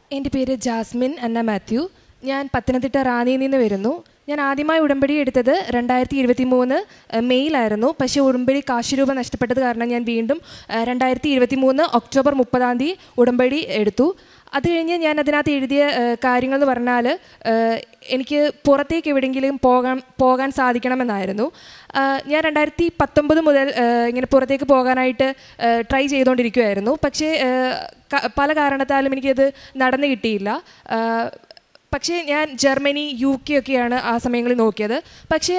എൻ്റെ പേര് ജാസ്മിൻ അന്ന മാത്യു. ഞാൻ പത്തനംതിട്ട റാന്നിയിൽ നിന്ന് വരുന്നു. ഞാൻ ആദ്യമായി ഉടമ്പടി എടുത്തത് 2023 മെയ്യിലായിരുന്നു. പക്ഷേ ഉടമ്പടി കാശ് രൂപ നഷ്ടപ്പെട്ടത് കാരണം ഞാൻ വീണ്ടും 2023 ഒക്ടോബർ 30 ഉടമ്പടി എടുത്തു. അത് കഴിഞ്ഞ് ഞാൻ അതിനകത്ത് എഴുതിയ കാര്യങ്ങൾ എന്ന് പറഞ്ഞാൽ എനിക്ക് പുറത്തേക്ക് എവിടെയെങ്കിലും പോകാൻ സാധിക്കണമെന്നായിരുന്നു. ഞാൻ 2019 മുതൽ ഇങ്ങനെ പുറത്തേക്ക് പോകാനായിട്ട് ട്രൈ ചെയ്തുകൊണ്ടിരിക്കുമായിരുന്നു. പക്ഷേ പല കാരണത്താലും എനിക്കത് നടന്നു കിട്ടിയില്ല. പക്ഷേ ഞാൻ ജർമ്മനി UK ഒക്കെയാണ് ആ സമയങ്ങളിൽ നോക്കിയത്. പക്ഷേ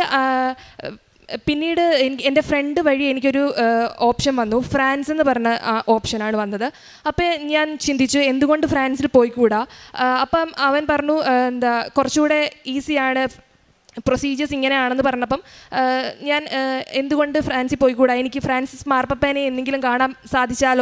പിന്നീട് എൻ്റെ ഫ്രണ്ട് വഴി എനിക്കൊരു ഓപ്ഷൻ വന്നു. ഫ്രാൻസ് എന്ന് പറഞ്ഞ ഓപ്ഷനാണ് വന്നത്. അപ്പോൾ ഞാൻ ചിന്തിച്ചു എന്തുകൊണ്ട് ഫ്രാൻസിൽ പോയിക്കൂടാ. അപ്പം അവൻ പറഞ്ഞു കുറച്ചുകൂടെ ഈസിയാണ്, പ്രൊസീജിയേഴ്സ് ഇങ്ങനെയാണെന്ന് പറഞ്ഞപ്പം ഞാൻ എന്തുകൊണ്ട് ഫ്രാൻസിൽ പോയിക്കൂടാ, എനിക്ക് ഫ്രാൻസിസ് മാർപ്പപ്പനെ എന്തെങ്കിലും കാണാൻ സാധിച്ചാലോ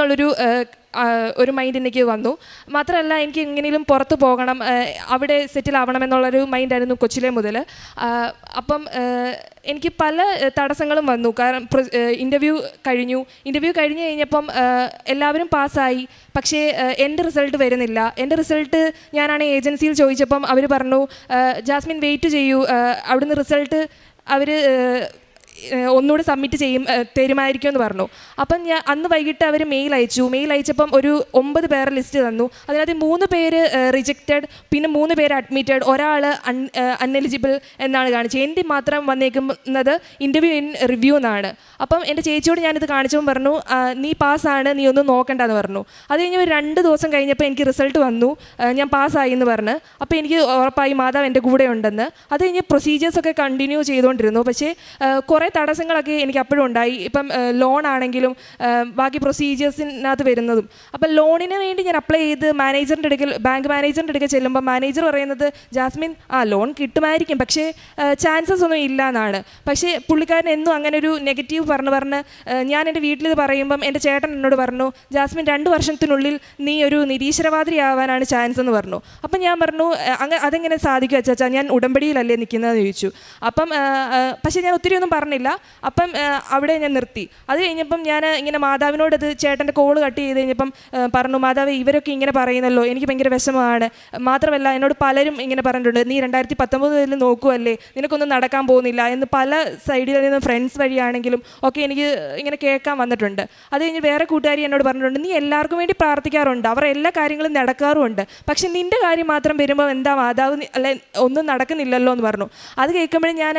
എന്നുള്ളൊരു മൈൻഡ് എനിക്ക് വന്നു. മാത്രമല്ല എനിക്ക് എങ്ങനെയും പുറത്ത് പോകണം, അവിടെ സെറ്റിൽ ആവണമെന്നുള്ളൊരു മൈൻഡായിരുന്നു കൊച്ചിലെ മുതൽ. അപ്പം എനിക്ക് പല തടസ്സങ്ങളും വന്നു. കാരണം ഇൻ്റർവ്യൂ കഴിഞ്ഞ് കഴിഞ്ഞപ്പം എല്ലാവരും പാസ്സായി. പക്ഷേ എൻ്റെ റിസൾട്ട് വരുന്നില്ല. എൻ്റെ റിസൾട്ട് ഞാനാണ് ഏജൻസിയിൽ ചോദിച്ചപ്പം അവർ പറഞ്ഞു ജാസ്മിൻ വെയിറ്റ് ചെയ്യൂ, അവിടുന്ന് റിസൾട്ട് അവർ ഒന്നുകൂടെ സബ്മിറ്റ് തരുമായിരിക്കും എന്ന് പറഞ്ഞു. അപ്പം ഞാൻ അന്ന് വൈകിട്ട് അവർ മെയിൽ അയച്ചപ്പം ഒരു 9 പേരെ ലിസ്റ്റ് തന്നു. അതിനകത്ത് 3 പേര് റിജക്റ്റഡ്, പിന്നെ 3 പേര് അഡ്മിറ്റഡ്, ഒരാൾ അൺഎലിജിബിൾ എന്നാണ് കാണിച്ചത്. എൻ്റെ മാത്രം വന്നേക്കുന്നത് ഇൻ്റർവ്യൂ ഇൻ റിവ്യൂ എന്നാണ്. അപ്പം എൻ്റെ ചേച്ചിയോട് ഞാനിത് കാണിച്ചപ്പോൾ പറഞ്ഞു നീ പാസ്സാണ്, നീ ഒന്നും നോക്കണ്ടെന്ന് പറഞ്ഞു. അത് കഴിഞ്ഞ് ഒരു 2 ദിവസം കഴിഞ്ഞപ്പോൾ എനിക്ക് റിസൾട്ട് വന്നു, ഞാൻ പാസ്സായി എന്ന് പറഞ്ഞ്. അപ്പോൾ എനിക്ക് ഉറപ്പായി മാതാവ് എൻ്റെ കൂടെ ഉണ്ടെന്ന്. അത് കഴിഞ്ഞ് പ്രൊസീജിയേഴ്സൊക്കെ കണ്ടിന്യൂ ചെയ്തുകൊണ്ടിരുന്നു. പക്ഷേ കുറേ തടസ്സങ്ങളൊക്കെ എനിക്ക് അപ്പോഴും ഉണ്ടായി. ഇപ്പം ലോൺ ആണെങ്കിലും ബാക്കി പ്രൊസീജിയേഴ്സിനകത്ത് വരുന്നതും. അപ്പം ലോണിന് വേണ്ടി ഞാൻ അപ്ലൈ ചെയ്ത് ബാങ്ക് മാനേജറിൻ്റെ അടുക്കൽ ചെല്ലുമ്പോൾ മാനേജർ പറയുന്നത് ജാസ്മിൻ ലോൺ കിട്ടുമായിരിക്കും, പക്ഷേ ചാൻസസ് ഒന്നും ഇല്ല എന്നാണ്. പക്ഷേ പുള്ളിക്കാരൻ എന്നും അങ്ങനെ ഒരു നെഗറ്റീവ് പറഞ്ഞ് ഞാൻ എൻ്റെ വീട്ടിലിത് പറയുമ്പം എൻ്റെ ചേട്ടൻ എന്നോട് പറഞ്ഞു ജാസ്മിൻ 2 വർഷത്തിനുള്ളിൽ നീ ഒരു നിരീശ്വരവാദിയാവാനാണ് ചാൻസ് എന്ന് പറഞ്ഞു. അപ്പം ഞാൻ പറഞ്ഞു അതെങ്ങനെ സാധിക്കും അച്ചാ, ഞാൻ ഉടമ്പടിയിലല്ലേ നിൽക്കുന്നതെന്ന് ചോദിച്ചു. അപ്പം പക്ഷേ ഞാൻ ഒത്തിരി ഒന്നും പറഞ്ഞില്ല. അപ്പം അവിടെ ഞാൻ നിർത്തി. അത് കഴിഞ്ഞപ്പം ഞാൻ ഇങ്ങനെ മാതാവിനോട് അത് ചേട്ടൻ്റെ കോള് കട്ട് ചെയ്ത് കഴിഞ്ഞപ്പം പറഞ്ഞു മാതാവ് ഇവരൊക്കെ ഇങ്ങനെ പറയുന്നല്ലോ, എനിക്ക് ഭയങ്കര വിഷമമാണ്. മാത്രമല്ല എന്നോട് പലരും ഇങ്ങനെ പറഞ്ഞിട്ടുണ്ട് നീ 2019 നോക്കുമല്ലേ, നിനക്കൊന്നും നടക്കാൻ പോകുന്നില്ല എന്ന് പല സൈഡിൽ നിന്ന് ഫ്രണ്ട്സ് വഴിയാണെങ്കിലും ഒക്കെ എനിക്ക് ഇങ്ങനെ കേൾക്കാൻ വന്നിട്ടുണ്ട്. അത് കഴിഞ്ഞ് വേറെ കൂട്ടുകാരി എന്നോട് പറഞ്ഞിട്ടുണ്ട് നീ എല്ലാവർക്കും വേണ്ടി പ്രാർത്ഥിക്കാറുണ്ട്, അവർ എല്ലാ കാര്യങ്ങളും നടക്കാറുമുണ്ട്, പക്ഷെ നിൻ്റെ കാര്യം മാത്രം വരുമ്പോൾ എന്താ മാതാവ് അല്ലെ ഒന്നും നടക്കുന്നില്ലല്ലോ എന്ന് പറഞ്ഞു. അത് കേൾക്കുമ്പോഴും ഞാൻ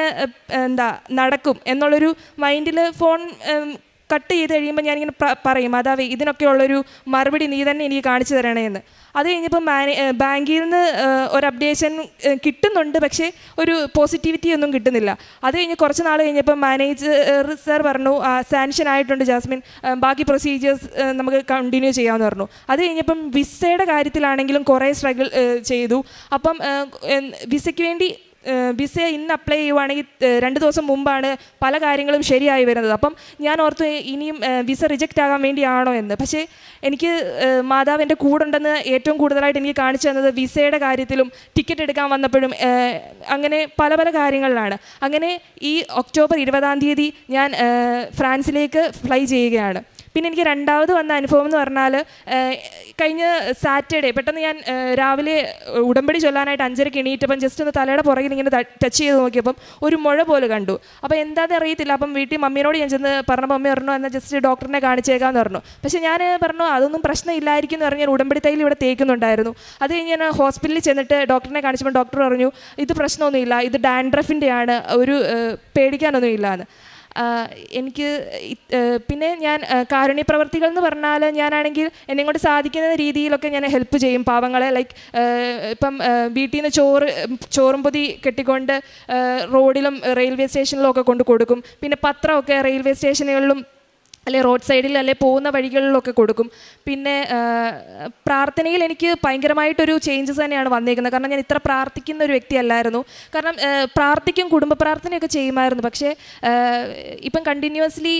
നടക്കും എന്നുള്ളൊരു മൈൻഡിൽ ഫോൺ കട്ട് ചെയ്ത് കഴിയുമ്പോൾ ഞാനിങ്ങനെ പറയും മാതാവേ ഇതിനൊക്കെയുള്ളൊരു മറുപടി നീ തന്നെ എനിക്ക് കാണിച്ചു തരണേ എന്ന്. അത് കഴിഞ്ഞപ്പോൾ ബാങ്കിൽ നിന്ന് ഒരു അപ്ഡേഷൻ കിട്ടുന്നുണ്ട്, പക്ഷേ ഒരു പോസിറ്റിവിറ്റി ഒന്നും കിട്ടുന്നില്ല. അത് കഴിഞ്ഞ് കുറച്ച് നാൾ കഴിഞ്ഞപ്പോൾ മാനേജർ സാർ പറഞ്ഞു സാങ്ഷൻ ആയിട്ടുണ്ട് ജാസ്മിൻ, ബാക്കി പ്രൊസീജിയേഴ്സ് നമുക്ക് കണ്ടിന്യൂ ചെയ്യാമെന്ന് പറഞ്ഞു. അത് കഴിഞ്ഞപ്പം വിസയുടെ കാര്യത്തിലാണെങ്കിലും കുറേ സ്ട്രഗിൾ ചെയ്തു. അപ്പം വിസയ്ക്ക് വേണ്ടി വിസ ഇന്ന് അപ്ലൈ ചെയ്യുവാണെങ്കിൽ 2 ദിവസം മുമ്പാണ് പല കാര്യങ്ങളും ശരിയായി വരുന്നത്. അപ്പം ഞാൻ ഓർത്തു ഇനിയും വിസ റിജക്റ്റ് ആകാൻ വേണ്ടിയാണോ എന്ന്. പക്ഷേ എനിക്ക് മാതാവ് എൻ്റെ കൂടെ ഉണ്ടെന്ന് ഏറ്റവും കൂടുതലായിട്ട് എനിക്ക് കാണിച്ചു തന്നത് വിസയുടെ കാര്യത്തിലും ടിക്കറ്റ് എടുക്കാൻ വന്നപ്പോഴും അങ്ങനെ പല കാര്യങ്ങളിലാണ്. അങ്ങനെ ഈ ഒക്ടോബർ 20 ഞാൻ ഫ്രാൻസിലേക്ക് ഫ്ലൈ ചെയ്യുകയാണ്. പിന്നെ എനിക്ക് രണ്ടാമത് വന്ന അനുഭവം എന്ന് പറഞ്ഞാൽ കഴിഞ്ഞ സാറ്റർഡേ പെട്ടെന്ന് ഞാൻ രാവിലെ ഉടമ്പടി ചൊല്ലാനായിട്ട് 5:30 എണീറ്റപ്പം ജസ്റ്റ് ഒന്ന് തലയുടെ പുറകിൽ ഇങ്ങനെ ടച്ച് ചെയ്ത് നോക്കിയപ്പം ഒരു മുഴ പോലെ കണ്ടു. അപ്പോൾ എന്താണെന്ന് അറിയത്തില്ല. അപ്പം വീട്ടിൽ മമ്മീനോട് ഞാൻ ചെന്ന് പറഞ്ഞപ്പോൾ മമ്മി പറഞ്ഞു എന്നാൽ ജസ്റ്റ് ഡോക്ടറിനെ കാണിച്ചേക്കാമെന്ന് പറഞ്ഞു. പക്ഷേ ഞാൻ പറഞ്ഞു അതൊന്നും പ്രശ്നമില്ലായിരിക്കും എന്ന് പറഞ്ഞ് ഞാൻ ഉടമ്പടി തൈൽ ഇവിടെ തേക്കുന്നുണ്ടായിരുന്നു. അത് കഴിഞ്ഞ് ഞാൻ ഹോസ്പിറ്റലിൽ ചെന്നിട്ട് ഡോക്ടറിനെ കാണിച്ചപ്പോൾ ഡോക്ടർ പറഞ്ഞു ഇത് പ്രശ്നമൊന്നുമില്ല, ഇത് ഡാൻഡ്രഫിൻ്റെയാണ്, ഒരു പേടിക്കാനൊന്നും ഇല്ലയെന്ന്. എനിക്ക് പിന്നെ ഞാൻ കാരുണ്യ പ്രവർത്തികൾ എന്ന് പറഞ്ഞാൽ ഞാനാണെങ്കിൽ എന്നെ കൊണ്ട് സാധിക്കുന്ന രീതിയിലൊക്കെ ഞാൻ ഹെൽപ്പ് ചെയ്യും പാവങ്ങളെ. ലൈക്ക് ഇപ്പം വീട്ടിൽ നിന്ന് ചോറും പൊതി കെട്ടിക്കൊണ്ട് റോഡിലും റെയിൽവേ സ്റ്റേഷനിലും ഒക്കെ കൊണ്ട് കൊടുക്കും. പിന്നെ പത്രമൊക്കെ റെയിൽവേ സ്റ്റേഷനുകളിലും അല്ലെ റോഡ് സൈഡിൽ അല്ലെ പോകുന്ന വഴികളിലൊക്കെ കൊടുക്കും. പിന്നെ പ്രാർത്ഥനയിൽ എനിക്ക് ഭയങ്കരമായിട്ടൊരു ചേഞ്ചസ് തന്നെയാണ് വന്നേക്കുന്നത്. കാരണം ഞാൻ ഇത്ര പ്രാർത്ഥിക്കുന്ന ഒരു വ്യക്തിയല്ലായിരുന്നു. കാരണം പ്രാർത്ഥിക്കും, കുടുംബ പ്രാർത്ഥനയൊക്കെ ചെയ്യുമായിരുന്നു. പക്ഷേ ഇപ്പം കണ്ടിന്യൂസ്ലി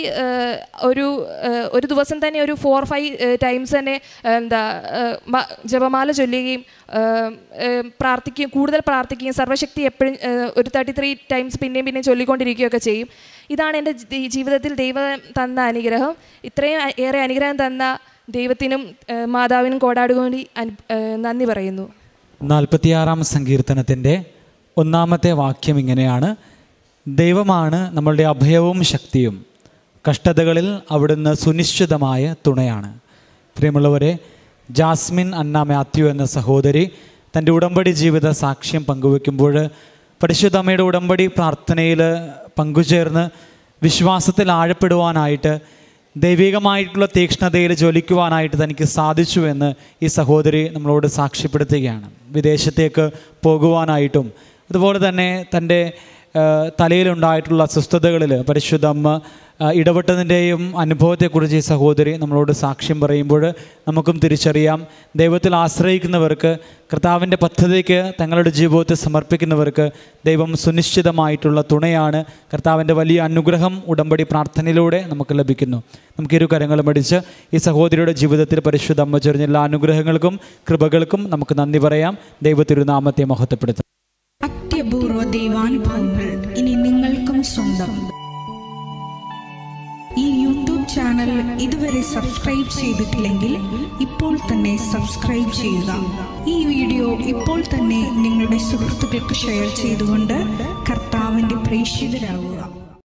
ഒരു ദിവസം തന്നെ ഒരു 4-5 ടൈംസ് തന്നെ ജപമാല ചൊല്ലുകയും കൂടുതൽ പ്രാർത്ഥിക്കുകയും സർവ്വശക്തി എപ്പോഴും ഒരു 33 ടൈംസ് പിന്നെയും ചൊല്ലിക്കൊണ്ടിരിക്കുകയൊക്കെ ചെയ്യും. ഇതാണ് എൻ്റെ ജീവിതത്തിൽ ദൈവം തന്ന അനുഗ്രഹം. ഇത്രയും ഏറെ അനുഗ്രഹം തന്ന ദൈവത്തിനും മാതാവിനും കോടാടുകൂടി നന്ദി പറയുന്നു. 46-ാം സങ്കീർത്തനത്തിൻ്റെ 1-ാമത്തെ വാക്യം ഇങ്ങനെയാണ്: ദൈവമാണ് നമ്മളുടെ അഭയവും ശക്തിയും, കഷ്ടതകളിൽ അവിടുന്ന് സുനിശ്ചിതമായ തുണയാണ്. പ്രിയമുള്ളവരെ, ജാസ്മിൻ അന്ന മാത്യു എന്ന സഹോദരി തൻ്റെ ഉടമ്പടി ജീവിത സാക്ഷ്യം പങ്കുവയ്ക്കുമ്പോൾ പരിശുദ്ധ അമ്മയുടെ ഉടമ്പടി പ്രാർത്ഥനയിൽ പങ്കുചേർന്ന് വിശ്വാസത്തിൽ ആഴപ്പെടുവാനായിട്ട്, ദൈവികമായിട്ടുള്ള തീക്ഷ്ണതയിൽ ജ്വലിക്കുവാനായിട്ട് തനിക്ക് സാധിച്ചു എന്ന് ഈ സഹോദരി നമ്മളോട് സാക്ഷ്യപ്പെടുത്തുകയാണ്. വിദേശത്തേക്ക് പോകുവാനായിട്ടും അതുപോലെ തന്നെ തൻ്റെ തലയിലുണ്ടായിട്ടുള്ള അസ്വസ്ഥതകളിൽ പരിശുദ്ധ അമ്മ ഇടപെട്ടതിൻ്റെയും അനുഭവത്തെക്കുറിച്ച് ഈ സഹോദരി നമ്മളോട് സാക്ഷ്യം പറയുമ്പോൾ നമുക്കും തിരിച്ചറിയാം, ദൈവത്തിൽ ആശ്രയിക്കുന്നവർക്ക്, കർത്താവിൻ്റെ പദ്ധതിക്ക് തങ്ങളുടെ ജീവിതത്തെ സമർപ്പിക്കുന്നവർക്ക് ദൈവം സുനിശ്ചിതമായിട്ടുള്ള തുണയാണ്. കർത്താവിൻ്റെ വലിയ അനുഗ്രഹം ഉടമ്പടി പ്രാർത്ഥനയിലൂടെ നമുക്ക് ലഭിക്കുന്നു. നമുക്ക് ഇരു കരങ്ങളും അടിച്ച് ഈ സഹോദരിയുടെ ജീവിതത്തിൽ പരിശുദ്ധ അമ്മ ചൊരിഞ്ഞ എല്ലാ അനുഗ്രഹങ്ങൾക്കും കൃപകൾക്കും നമുക്ക് നന്ദി പറയാം. ദൈവത്തിരുനാമത്തെ മഹത്വപ്പെടുത്താം. അത്യപൂർവ ദൈവാനുഭവങ്ങൾ ഇനി നിങ്ങൾക്കും സ്വന്തം. ഈ യൂട്യൂബ് ചാനൽ ഇതുവരെ സബ്സ്ക്രൈബ് ചെയ്തിട്ടില്ലെങ്കിൽ ഇപ്പോൾ തന്നെ സബ്സ്ക്രൈബ് ചെയ്യുക. ഈ വീഡിയോ ഇപ്പോൾ തന്നെ നിങ്ങളുടെ സുഹൃത്തുക്കൾക്ക് ഷെയർ ചെയ്തുകൊണ്ട് കർത്താവിൻ്റെ പ്രേക്ഷിതരാകുക.